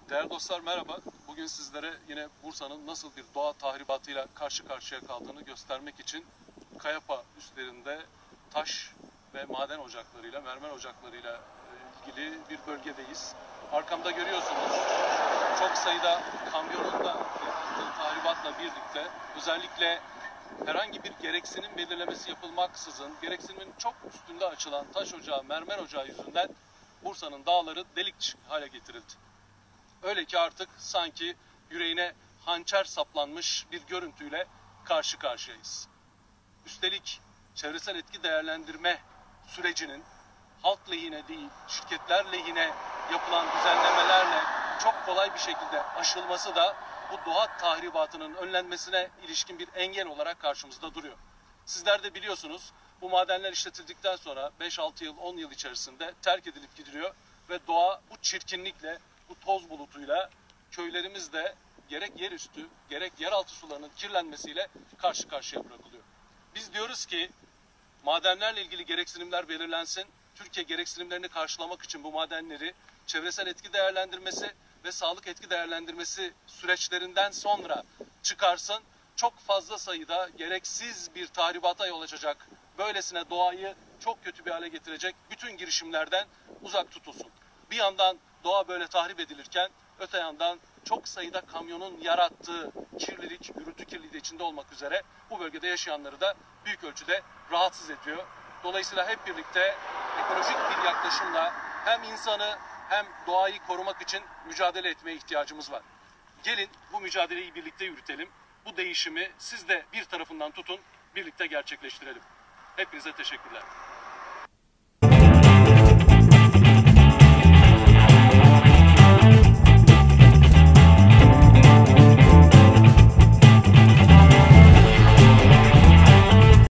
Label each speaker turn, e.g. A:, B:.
A: Değerli dostlar merhaba. Bugün sizlere yine Bursa'nın nasıl bir doğa tahribatıyla karşı karşıya kaldığını göstermek için Kayapa üstlerinde taş ve maden ocaklarıyla, mermer ocaklarıyla ilgili bir bölgedeyiz. Arkamda görüyorsunuz çok sayıda kamyonun da yarattığı tahribatla birlikte özellikle herhangi bir gereksinim belirlemesi yapılmaksızın gereksinimin çok üstünde açılan taş ocağı, mermer ocağı yüzünden Bursa'nın dağları delik hale getirildi. Öyle ki artık sanki yüreğine hançer saplanmış bir görüntüyle karşı karşıyayız. Üstelik çevresel etki değerlendirme sürecinin halk lehine değil, şirketler lehine yapılan düzenlemelerle çok kolay bir şekilde aşılması da bu doğa tahribatının önlenmesine ilişkin bir engel olarak karşımızda duruyor. Sizler de biliyorsunuz bu madenler işletildikten sonra 5-6 yıl, 10 yıl içerisinde terk edilip gidiliyor ve doğa bu çirkinlikle, bu toz bulutuyla köylerimizde gerek yerüstü gerek yeraltı sularının kirlenmesiyle karşı karşıya bırakılıyor. Biz diyoruz ki madenlerle ilgili gereksinimler belirlensin. Türkiye gereksinimlerini karşılamak için bu madenleri çevresel etki değerlendirmesi ve sağlık etki değerlendirmesi süreçlerinden sonra çıkarsın. Çok fazla sayıda gereksiz bir tahribata yol açacak, böylesine doğayı çok kötü bir hale getirecek bütün girişimlerden uzak tutulsun. Bir yandan doğa böyle tahrip edilirken öte yandan çok sayıda kamyonun yarattığı kirlilik, gürültü kirliliği de içinde olmak üzere bu bölgede yaşayanları da büyük ölçüde rahatsız ediyor. Dolayısıyla hep birlikte ekolojik bir yaklaşımla hem insanı hem doğayı korumak için mücadele etmeye ihtiyacımız var. Gelin bu mücadeleyi birlikte yürütelim. Bu değişimi siz de bir tarafından tutun, birlikte gerçekleştirelim. Hepinize teşekkürler.